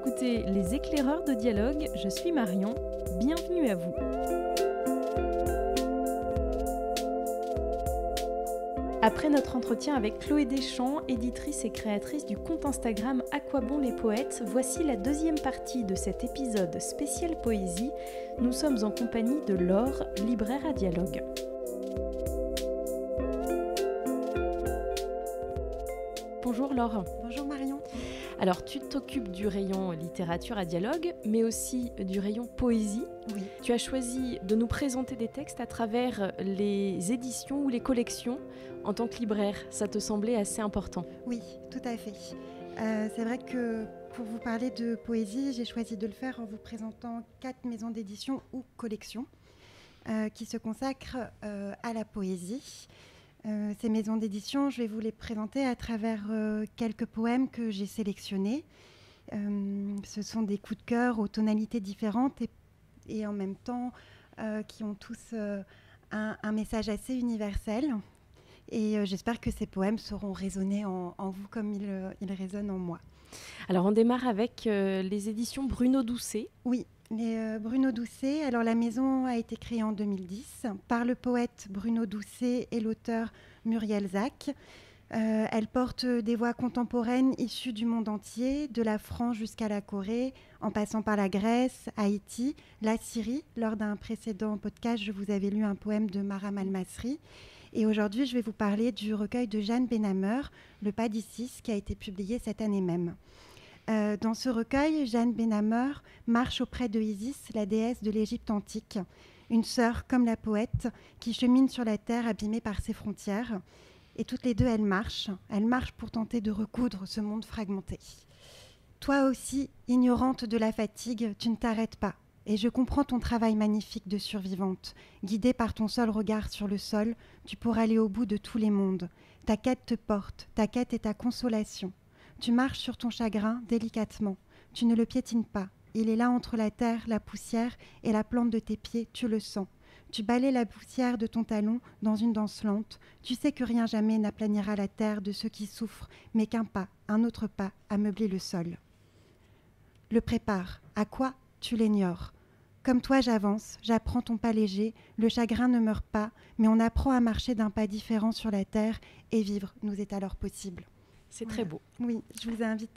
écoutez Les éclaireurs de dialogue, je suis Marion, bienvenue à vous. Après notre entretien avec Chloé Deschamps, éditrice et créatrice du compte Instagram À quoi bon les poètes, voici la deuxième partie de cet épisode spécial poésie. Nous sommes en compagnie de Laure, libraire à dialogue. Bonjour Laure. Bonjour Marion. Alors tu t'occupes du rayon littérature à dialogue, mais aussi du rayon poésie. Oui. Tu as choisi de nous présenter des textes à travers les éditions ou les collections. En tant que libraire, ça te semblait assez important? Oui, tout à fait. C'est vrai que pour vous parler de poésie, j'ai choisi de le faire en vous présentant 4 maisons d'édition ou collections qui se consacrent à la poésie. Ces maisons d'édition, je vais vous les présenter à travers quelques poèmes que j'ai sélectionnés. Ce sont des coups de cœur aux tonalités différentes et en même temps qui ont tous un message assez universel. Et j'espère que ces poèmes sauront résonner en vous comme ils résonnent en moi. Alors on démarre avec les éditions Bruno Doucet. Oui. Bruno Doucet, alors la maison a été créée en 2010 par le poète Bruno Doucet et l'auteur Muriel Zac. Elle porte des voix contemporaines issues du monde entier, de la France jusqu'à la Corée, en passant par la Grèce, Haïti, la Syrie. Lors d'un précédent podcast, je vous avais lu un poème de Maram Al-Masri. Et aujourd'hui, je vais vous parler du recueil de Jeanne Benhammer, Le Pas d'Isis, qui a été publié cette année même. Dans ce recueil, Jeanne Benhammer marche auprès de Isis, la déesse de l'Égypte antique, une sœur comme la poète qui chemine sur la terre abîmée par ses frontières. Et toutes les deux, elles marchent pour tenter de recoudre ce monde fragmenté. Toi aussi, ignorante de la fatigue, tu ne t'arrêtes pas. Et je comprends ton travail magnifique de survivante. Guidée par ton seul regard sur le sol, tu pourras aller au bout de tous les mondes. Ta quête te porte, ta quête est ta consolation. Tu marches sur ton chagrin délicatement. Tu ne le piétines pas. Il est là entre la terre, la poussière et la plante de tes pieds, tu le sens. Tu balayes la poussière de ton talon dans une danse lente. Tu sais que rien jamais n'aplanira la terre de ceux qui souffrent, mais qu'un pas, un autre pas, ameublit le sol. Le prépare. À quoi? Tu l'ignores. Comme toi, j'avance, j'apprends ton pas léger. Le chagrin ne meurt pas, mais on apprend à marcher d'un pas différent sur la terre et vivre nous est alors possible. C'est très beau. Oui, je vous invite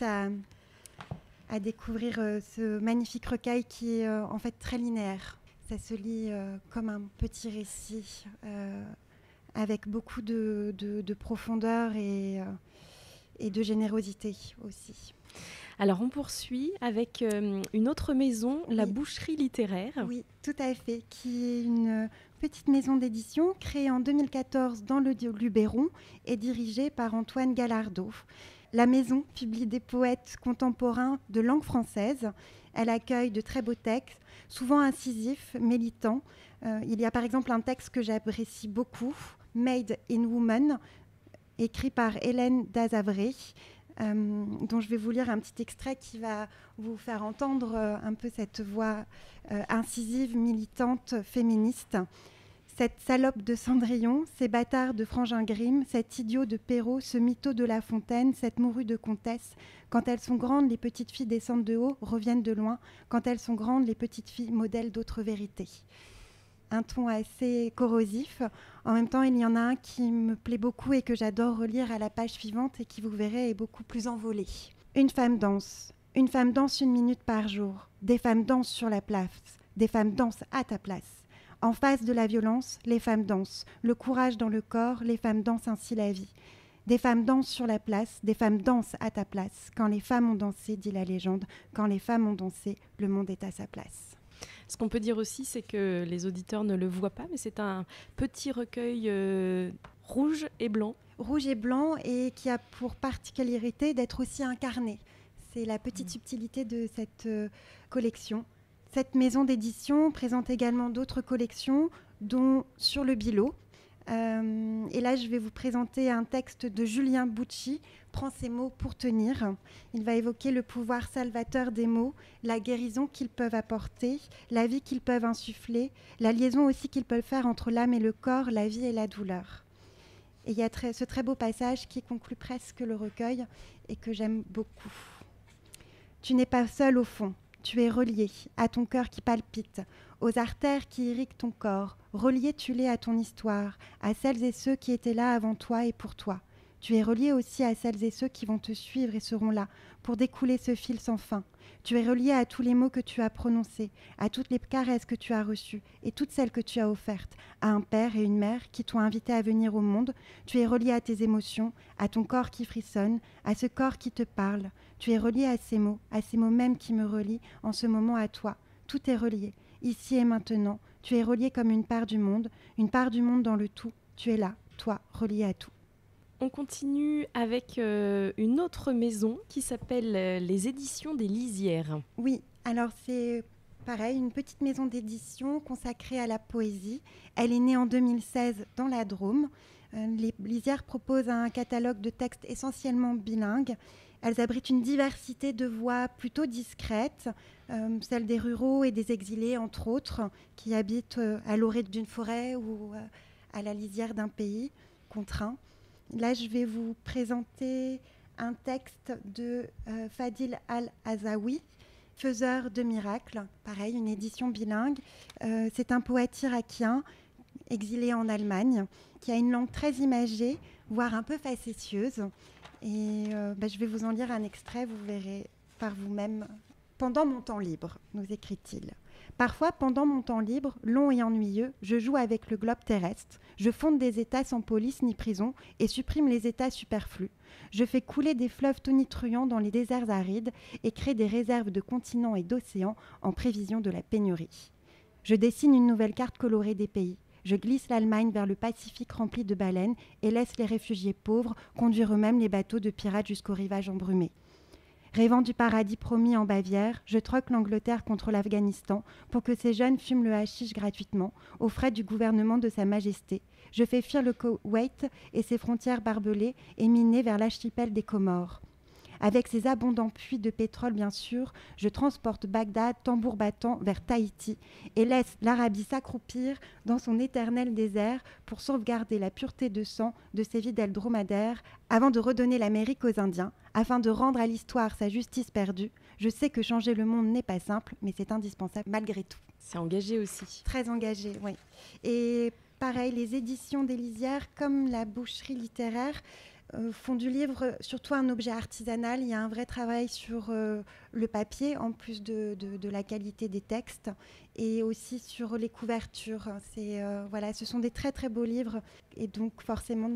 à découvrir ce magnifique recueil qui est en fait très linéaire. Ça se lit comme un petit récit avec beaucoup de profondeur et de générosité aussi. Alors on poursuit avec une autre maison, Oui. La Boucherie littéraire. Oui, tout à fait, qui est une petite maison d'édition créée en 2014 dans le Luberon et dirigée par Antoine Gallardo. La maison publie des poètes contemporains de langue française. Elle accueille de très beaux textes, souvent incisifs, militants. Il y a par exemple un texte que j'apprécie beaucoup, Made in Woman, écrit par Hélène Dazavré, dont je vais vous lire un petit extrait qui va vous faire entendre un peu cette voix incisive, militante, féministe. Cette salope de Cendrillon, ces bâtards de Frangin Grimm, cet idiot de Perrault, ce mytho de La Fontaine, cette morue de comtesse. Quand elles sont grandes, les petites filles descendent de haut, reviennent de loin. Quand elles sont grandes, les petites filles modèlent d'autres vérités. Un ton assez corrosif. En même temps, il y en a un qui me plaît beaucoup et que j'adore relire à la page suivante et qui, vous verrez, est beaucoup plus envolé. Une femme danse. Une femme danse 1 minute par jour. Des femmes dansent sur la place. Des femmes dansent à ta place. En face de la violence, les femmes dansent. Le courage dans le corps, les femmes dansent ainsi la vie. Des femmes dansent sur la place, des femmes dansent à ta place. Quand les femmes ont dansé, dit la légende, quand les femmes ont dansé, le monde est à sa place. Ce qu'on peut dire aussi, c'est que les auditeurs ne le voient pas, mais c'est un petit recueil rouge et blanc. Rouge et blanc et qui a pour particularité d'être aussi incarné. C'est la petite subtilité de cette collection. Cette maison d'édition présente également d'autres collections, dont Sur le Bilot. Et là, je vais vous présenter un texte de Julien Bucci, Prends ces mots pour tenir. Il va évoquer le pouvoir salvateur des mots, la guérison qu'ils peuvent apporter, la vie qu'ils peuvent insuffler, la liaison aussi qu'ils peuvent faire entre l'âme et le corps, la vie et la douleur. Et il y a ce très beau passage qui conclut presque le recueil et que j'aime beaucoup. Tu n'es pas seul au fond. Tu es relié à ton cœur qui palpite, aux artères qui irriguent ton corps. Relié, tu l'es à ton histoire, à celles et ceux qui étaient là avant toi et pour toi. Tu es relié aussi à celles et ceux qui vont te suivre et seront là pour découler ce fil sans fin. Tu es relié à tous les mots que tu as prononcés, à toutes les caresses que tu as reçues et toutes celles que tu as offertes, à un père et une mère qui t'ont invité à venir au monde. Tu es relié à tes émotions, à ton corps qui frissonne, à ce corps qui te parle. Tu es relié à ces mots mêmes qui me relient en ce moment à toi. Tout est relié, ici et maintenant. Tu es relié comme une part du monde dans le tout. Tu es là, toi, relié à tout. On continue avec une autre maison qui s'appelle les Éditions des Lisières. Oui, alors c'est pareil, une petite maison d'édition consacrée à la poésie. Elle est née en 2016 dans la Drôme. Les Lisières proposent un catalogue de textes essentiellement bilingues. Elles abritent une diversité de voix plutôt discrètes, celles des ruraux et des exilés, entre autres, qui habitent à l'orée d'une forêt ou à la lisière d'un pays contraint. Là, je vais vous présenter un texte de Fadil Al-Azawi, faiseur de miracles. Pareil, une édition bilingue. C'est un poète irakien, exilé en Allemagne, qui a une langue très imagée, voire un peu facétieuse. Et je vais vous en lire un extrait, vous verrez par vous-même. Pendant mon temps libre, nous écrit-il. Parfois, pendant mon temps libre, long et ennuyeux, je joue avec le globe terrestre, je fonde des États sans police ni prison et supprime les États superflus. Je fais couler des fleuves tonitruants dans les déserts arides et crée des réserves de continents et d'océans en prévision de la pénurie. Je dessine une nouvelle carte colorée des pays. Je glisse l'Allemagne vers le Pacifique rempli de baleines et laisse les réfugiés pauvres conduire eux-mêmes les bateaux de pirates jusqu'au rivage embrumé. Rêvant du paradis promis en Bavière, je troque l'Angleterre contre l'Afghanistan pour que ces jeunes fument le hashish gratuitement, aux frais du gouvernement de Sa Majesté. Je fais fuir le Koweït et ses frontières barbelées et minées vers l'archipel des Comores. Avec ses abondants puits de pétrole, bien sûr, je transporte Bagdad, tambour battant, vers Tahiti et laisse l'Arabie s'accroupir dans son éternel désert pour sauvegarder la pureté de sang de ses fidèles dromadaires avant de redonner l'Amérique aux Indiens, afin de rendre à l'histoire sa justice perdue. Je sais que changer le monde n'est pas simple, mais c'est indispensable malgré tout. C'est engagé aussi. Très engagé, oui. Et pareil, les éditions des Lisières, comme la boucherie littéraire, font du livre surtout un objet artisanal. Il y a un vrai travail sur le papier, en plus de la qualité des textes, et aussi sur les couvertures. Ce sont des très très beaux livres, et donc forcément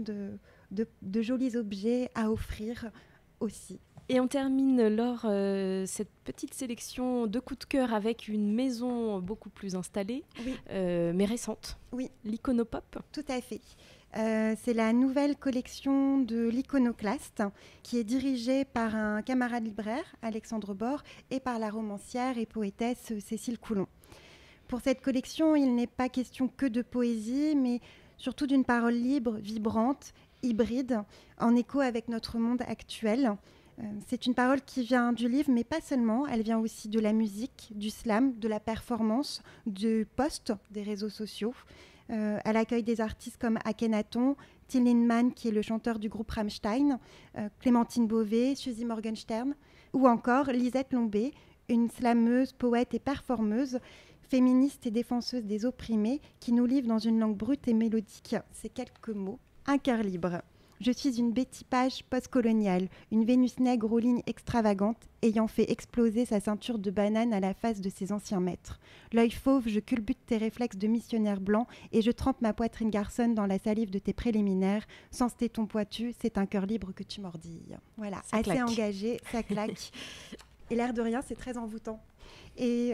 de jolis objets à offrir aussi. Et on termine, Laure, cette petite sélection de coups de cœur avec une maison beaucoup plus installée, oui. Mais récente. Oui. L'Iconopop. Tout à fait. C'est la nouvelle collection de l'Iconoclaste qui est dirigée par un camarade libraire, Alexandre Bord, et par la romancière et poétesse Cécile Coulon. Pour cette collection, il n'est pas question que de poésie, mais surtout d'une parole libre, vibrante, hybride, en écho avec notre monde actuel. C'est une parole qui vient du livre, mais pas seulement. Elle vient aussi de la musique, du slam, de la performance, du post des réseaux sociaux. Elle accueille des artistes comme Akhenaton, Till Lindemann, qui est le chanteur du groupe Rammstein, Clémentine Beauvais, Suzy Morgenstern, ou encore Lisette Lombé, une slameuse, poète et performeuse, féministe et défenseuse des opprimés, qui nous livre dans une langue brute et mélodique ces quelques mots. Un cœur libre. Je suis une Betty Page post-coloniale, une Vénus nègre aux lignes extravagantes, ayant fait exploser sa ceinture de banane à la face de ses anciens maîtres. L'œil fauve, je culbute tes réflexes de missionnaire blanc et je trempe ma poitrine garçonne dans la salive de tes préliminaires. Sans ce téton pointu, c'est un cœur libre que tu mordilles. Voilà, ça assez claque. Engagé, ça claque. Et l'air de rien, c'est très envoûtant. Et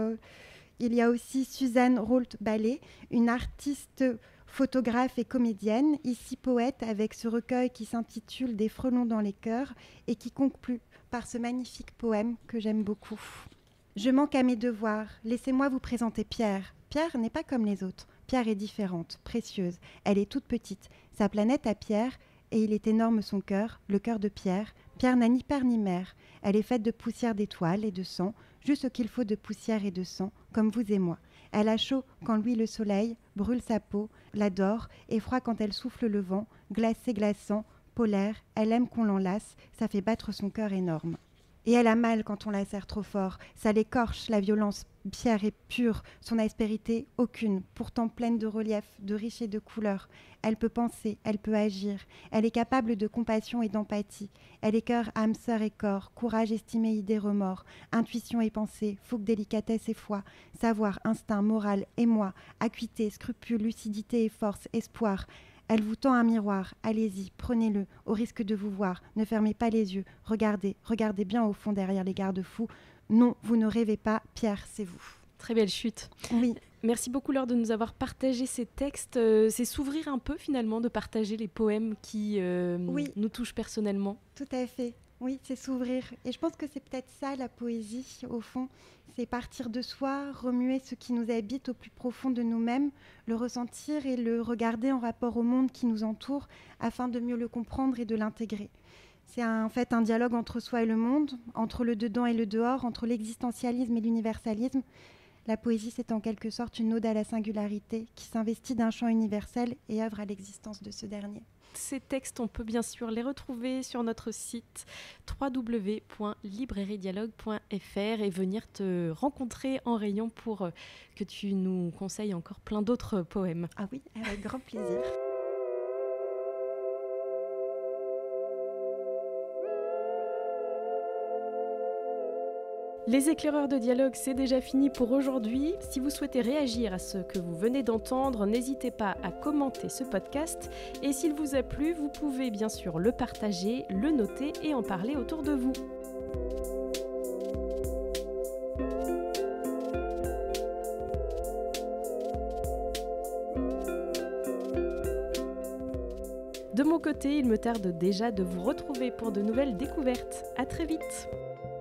il y a aussi Suzanne Rolt-Ballet, une artiste photographe et comédienne, ici poète, avec ce recueil qui s'intitule Des frelons dans les cœurs et qui conclut par ce magnifique poème que j'aime beaucoup. Je manque à mes devoirs. Laissez-moi vous présenter Pierre. Pierre n'est pas comme les autres. Pierre est différente, précieuse. Elle est toute petite. Sa planète à Pierre, et il est énorme son cœur, le cœur de Pierre. Pierre n'a ni père ni mère. Elle est faite de poussière d'étoiles et de sang, juste ce qu'il faut de poussière et de sang, comme vous et moi. Elle a chaud quand lui le soleil brûle sa peau, l'adore, et froid quand elle souffle le vent, glacé glaçant, polaire, elle aime qu'on l'enlace, ça fait battre son cœur énorme. Et elle a mal quand on la serre trop fort. Ça l'écorche, la violence. Pierre est pure, son aspérité aucune, pourtant pleine de relief, de riches et de couleurs. Elle peut penser, elle peut agir. Elle est capable de compassion et d'empathie. Elle est cœur, âme, sœur et corps, courage, estimé, idée, remords, intuition et pensée, fougue, délicatesse et foi, savoir, instinct, morale, émoi, acuité, scrupule, lucidité et force, espoir. Elle vous tend un miroir, allez-y, prenez-le, au risque de vous voir, ne fermez pas les yeux, regardez, regardez bien au fond derrière les garde-fous. Non, vous ne rêvez pas, Pierre, c'est vous. Très belle chute. Oui. Merci beaucoup Laure de nous avoir partagé ces textes. C'est s'ouvrir un peu finalement, de partager les poèmes qui nous touchent personnellement. Tout à fait. Oui, c'est s'ouvrir. Et je pense que c'est peut-être ça la poésie, au fond. C'est partir de soi, remuer ce qui nous habite au plus profond de nous-mêmes, le ressentir et le regarder en rapport au monde qui nous entoure afin de mieux le comprendre et de l'intégrer. C'est en fait un dialogue entre soi et le monde, entre le dedans et le dehors, entre l'existentialisme et l'universalisme. La poésie, c'est en quelque sorte une ode à la singularité qui s'investit d'un champ universel et œuvre à l'existence de ce dernier. Ces textes, on peut bien sûr les retrouver sur notre site www.librairiedialogue.fr et venir te rencontrer en rayon pour que tu nous conseilles encore plein d'autres poèmes. Ah oui, avec grand plaisir. Les éclaireurs de dialogue, c'est déjà fini pour aujourd'hui. Si vous souhaitez réagir à ce que vous venez d'entendre, n'hésitez pas à commenter ce podcast. Et s'il vous a plu, vous pouvez bien sûr le partager, le noter et en parler autour de vous. De mon côté, il me tarde déjà de vous retrouver pour de nouvelles découvertes. À très vite!